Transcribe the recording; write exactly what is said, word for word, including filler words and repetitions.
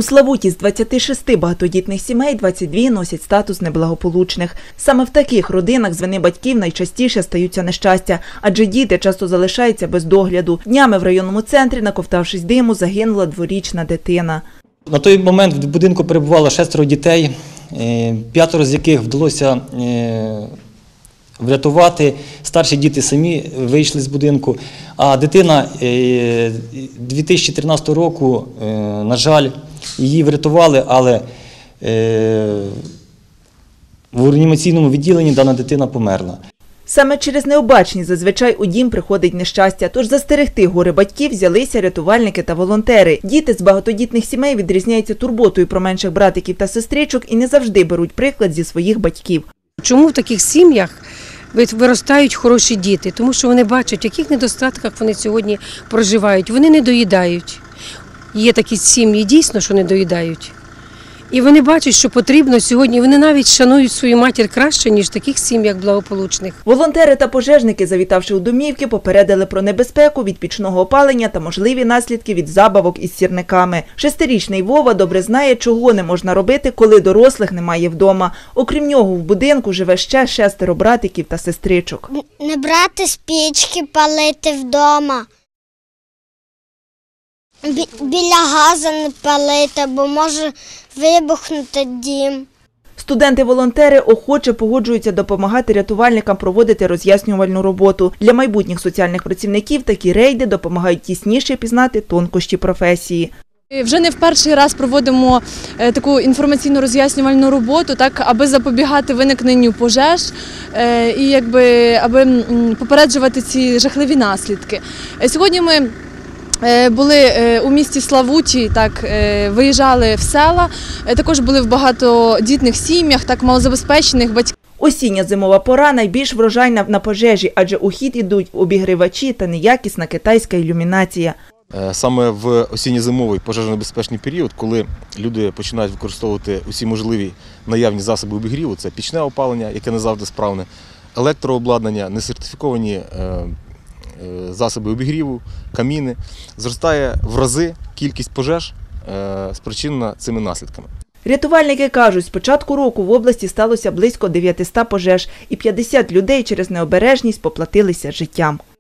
Славуті з двадцяти шести багатодітних сімей двадцять дві носять статус неблагополучних. Саме в таких родинах з вини батьків найчастіше стаються нещастя, адже діти часто залишаються без догляду. Днями в районному центрі, наковтавшись диму, загинула дворічна дитина. На той момент в будинку перебувало шестеро дітей, п'ятеро з яких вдалося врятувати. Старші діти самі вийшли з будинку, а дитина дві тисячі тринадцятого року, на жаль, її врятували, але в реанімаційному відділенні дана дитина померла. Саме через необачність зазвичай у дім приходить нещастя, тож застерегти горе батьків взялися рятувальники та волонтери. Діти з багатодітних сімей відрізняються турботою про менших братиків та сестричок і не завжди беруть приклад зі своїх батьків. Чому в таких сім'ях виростають хороші діти? Тому що вони бачать, в яких недостатках вони сьогодні проживають. Вони не доїдають. Є такі сім'ї дійсно, що не доїдають. І вони бачать, що потрібно сьогодні, вони навіть шанують свою матір краще, ніж в таких сім'ях благополучних. Волонтери та пожежники, завітавши у домівки, попередили про небезпеку від пічного опалення та можливі наслідки від забавок із сірниками. Шестирічний Вова добре знає, чого не можна робити, коли дорослих немає вдома. Окрім нього, в будинку живе ще шестеро братиків та сестричок. Не брати спічки, палити вдома. Біля газу не палити, бо може вибухнути дім. Студенти-волонтери охоче погоджуються допомагати рятувальникам проводити роз'яснювальну роботу. Для майбутніх соціальних працівників такі рейди допомагають тісніше пізнати тонкощі професії. Вже не в перший раз проводимо таку інформаційно-роз'яснювальну роботу, так, аби запобігати виникненню пожеж і якби, аби попереджувати ці жахливі наслідки. Сьогодні ми були у місті Славуті, так, виїжджали в села, також були в багатодітних сім'ях, так, малозабезпечених батьків. Осіння-зимова пора найбільш врожайна на пожежі, адже у хід ідуть обігрівачі та неякісна китайська ілюмінація. Саме в осінньо-зимовий пожежно-безпечний період, коли люди починають використовувати усі можливі наявні засоби обігріву, це пічне опалення, яке не завжди справне, електрообладнання, несертифіковані засоби обігріву, каміни, зростає в рази кількість пожеж, спричинена цими наслідками. Рятувальники кажуть, з початку року в області сталося близько дев'ятисот пожеж і п'ятдесят людей через необережність поплатилися життям.